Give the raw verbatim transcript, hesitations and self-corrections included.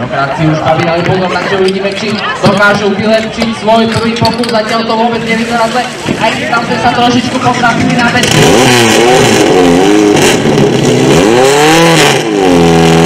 Kratci už baví, ale pozor, takže uvidíme, či dokážu vylepšiť svoj prvý pokus, zatiaľ to vôbec nevyzerá zle, aj keď tam sa trošičku potrafili na veci.